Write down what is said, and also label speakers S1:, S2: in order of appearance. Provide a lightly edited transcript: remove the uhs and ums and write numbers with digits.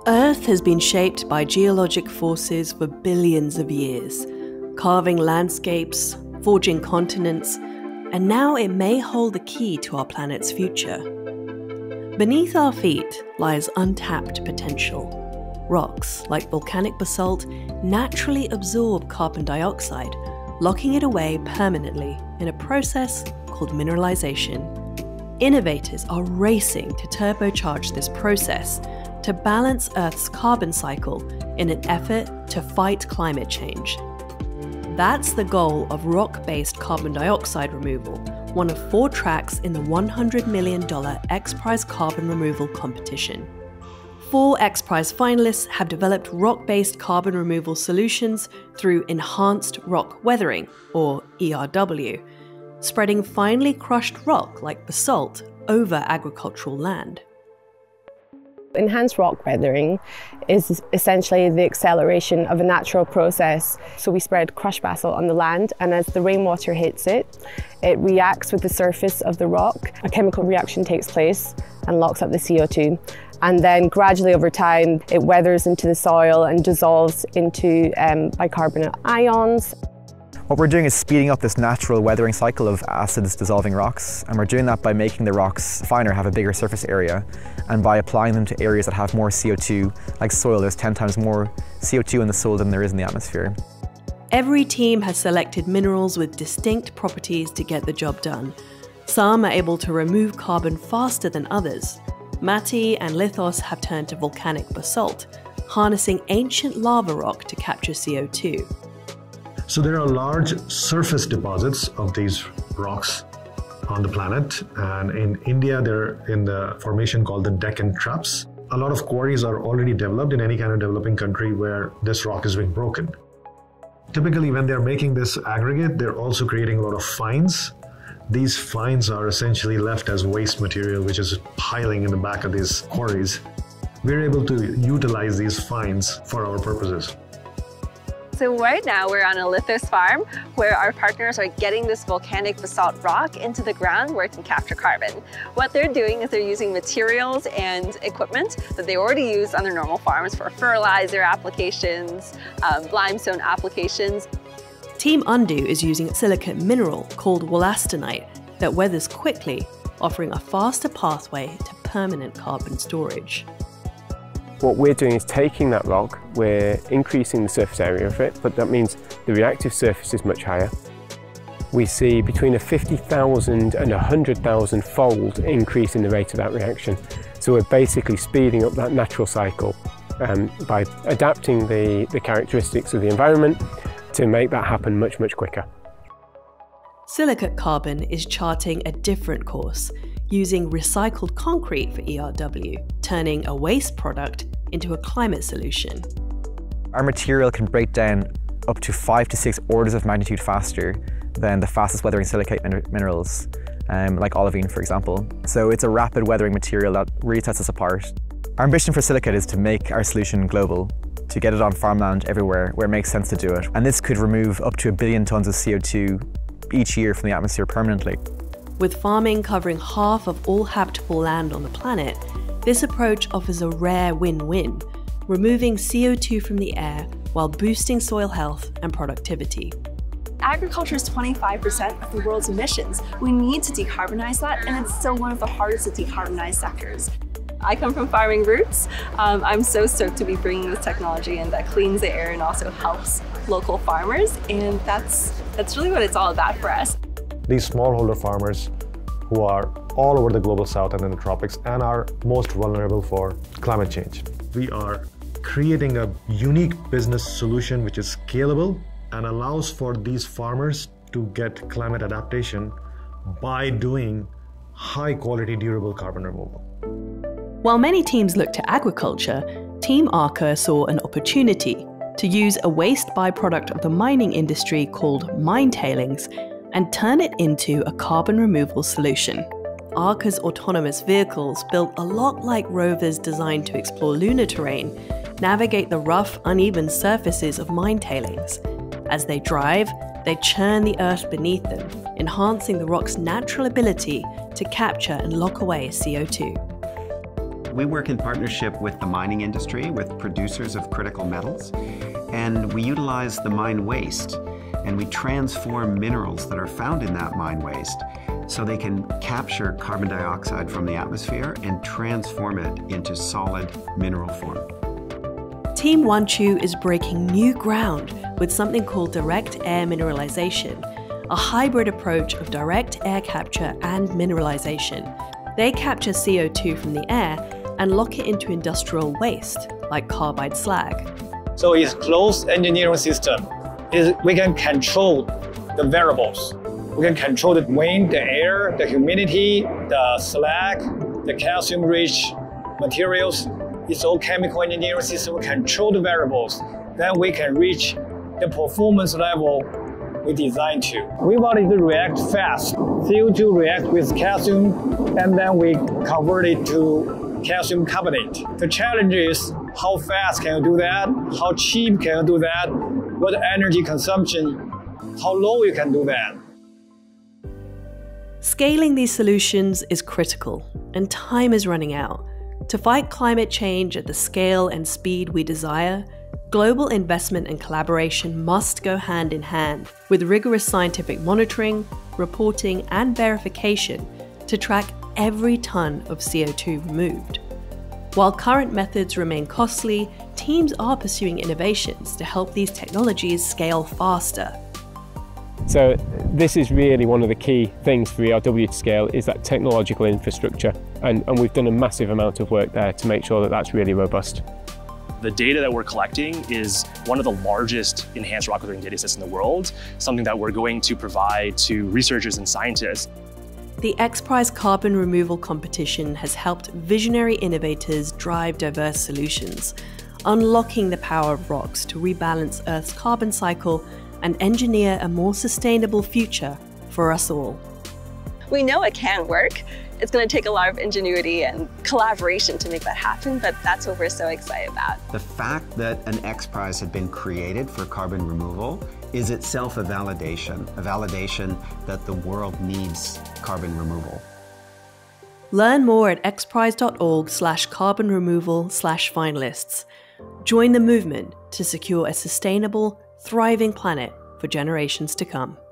S1: Earth has been shaped by geologic forces for billions of years, carving landscapes, forging continents, and now it may hold the key to our planet's future. Beneath our feet lies untapped potential. Rocks, like volcanic basalt, naturally absorb carbon dioxide, locking it away permanently in a process called mineralization. Innovators are racing to turbocharge this process to balance Earth's carbon cycle in an effort to fight climate change. That's the goal of rock-based carbon dioxide removal, one of 4 tracks in the $100 million XPRIZE Carbon Removal competition. 4 XPRIZE finalists have developed rock-based carbon removal solutions through enhanced rock weathering, or ERW, spreading finely crushed rock like basalt over agricultural land.
S2: Enhanced rock weathering is essentially the acceleration of a natural process. So we spread crushed basalt on the land, and as the rainwater hits it, it reacts with the surface of the rock. A chemical reaction takes place and locks up the CO2. And then gradually over time, it weathers into the soil and dissolves into bicarbonate ions.
S3: What we're doing is speeding up this natural weathering cycle of acids dissolving rocks, and we're doing that by making the rocks finer, have a bigger surface area, and by applying them to areas that have more CO2, like soil. There's 10 times more CO2 in the soil than there is in the atmosphere.
S1: Every team has selected minerals with distinct properties to get the job done. Some are able to remove carbon faster than others. Matti and Lithos have turned to volcanic basalt, harnessing ancient lava rock to capture CO2.
S4: So there are large surface deposits of these rocks on the planet, and in India they're in the formation called the Deccan Traps. A lot of quarries are already developed in any kind of developing country where this rock is being broken. Typically when they're making this aggregate, they're also creating a lot of fines. These fines are essentially left as waste material which is piling in the back of these quarries. We're able to utilize these fines for our purposes.
S5: So right now we're on a Lithos farm where our partners are getting this volcanic basalt rock into the ground where it can capture carbon. What they're doing is they're using materials and equipment that they already use on their normal farms for fertilizer applications, limestone applications.
S1: Team Undo is using a silicate mineral called wollastonite that weathers quickly, offering a faster pathway to permanent carbon storage.
S6: What we're doing is taking that rock, we're increasing the surface area of it, but that means the reactive surface is much higher. We see between a 50,000 and 100,000 fold increase in the rate of that reaction. So we're basically speeding up that natural cycle by adapting the characteristics of the environment to make that happen much, much quicker.
S1: Silicate Carbon is charting a different course, using recycled concrete for ERW, turning a waste product into a climate solution.
S3: Our material can break down up to 5 to 6 orders of magnitude faster than the fastest weathering silicate minerals, like olivine, for example. So it's a rapid weathering material that really sets us apart. Our ambition for silicate is to make our solution global, to get it on farmland everywhere where it makes sense to do it. And this could remove up to 1 billion tons of CO2 each year from the atmosphere permanently.
S1: With farming covering half of all habitable land on the planet, this approach offers a rare win-win, removing CO2 from the air while boosting soil health and productivity.
S7: Agriculture is 25% of the world's emissions. We need to decarbonize that, and it's still one of the hardest to decarbonize sectors.
S5: I come from farming roots. I'm so stoked to be bringing this technology in that cleans the air and also helps local farmers, and that's really what it's all about for us.
S4: These smallholder farmers who are all over the global south and in the tropics and are most vulnerable for climate change. We are creating a unique business solution which is scalable and allows for these farmers to get climate adaptation by doing high quality durable carbon removal.
S1: While many teams look to agriculture, Team Arca saw an opportunity to use a waste byproduct of the mining industry called mine tailings and turn it into a carbon removal solution. Arca's autonomous vehicles, built a lot like rovers designed to explore lunar terrain, navigate the rough, uneven surfaces of mine tailings. As they drive, they churn the earth beneath them, enhancing the rock's natural ability to capture and lock away CO2.
S8: We work in partnership with the mining industry, with producers of critical metals, and we utilize the mine waste, and we transform minerals that are found in that mine waste so they can capture carbon dioxide from the atmosphere and transform it into solid mineral form.
S1: Team Wanchu is breaking new ground with something called direct air mineralization, a hybrid approach of direct air capture and mineralization. They capture CO2 from the air and lock it into industrial waste, like carbide slag.
S9: So it's closed engineering system. We can control the variables. We can control the wind, the air, the humidity, the slag, the calcium-rich materials. It's all chemical engineering system. We control the variables. Then we can reach the performance level we designed to. We wanted to react fast. CO2 react with calcium, and then we convert it to calcium carbonate. The challenge is how fast can you do that? How cheap can you do that? What energy consumption? How low you can do that?
S1: Scaling these solutions is critical, and time is running out. To fight climate change at the scale and speed we desire, global investment and collaboration must go hand in hand with rigorous scientific monitoring, reporting, and verification to track every ton of CO2 removed. While current methods remain costly, teams are pursuing innovations to help these technologies scale faster.
S6: So this is really one of the key things for ERW to scale, is that technological infrastructure. And we've done a massive amount of work there to make sure that that's really robust.
S10: The data that we're collecting is one of the largest enhanced rock weathering data sets in the world, something that we're going to provide to researchers and scientists.
S1: The XPRIZE Carbon Removal competition has helped visionary innovators drive diverse solutions, unlocking the power of rocks to rebalance Earth's carbon cycle and engineer a more sustainable future for us all.
S5: We know it can work. It's going to take a lot of ingenuity and collaboration to make that happen, but that's what we're so excited about.
S8: The fact that an XPRIZE had been created for carbon removal is itself a validation that the world needs carbon removal.
S1: Learn more at xprize.org/carbon-removal/finalists. Join the movement to secure a sustainable, thriving planet for generations to come.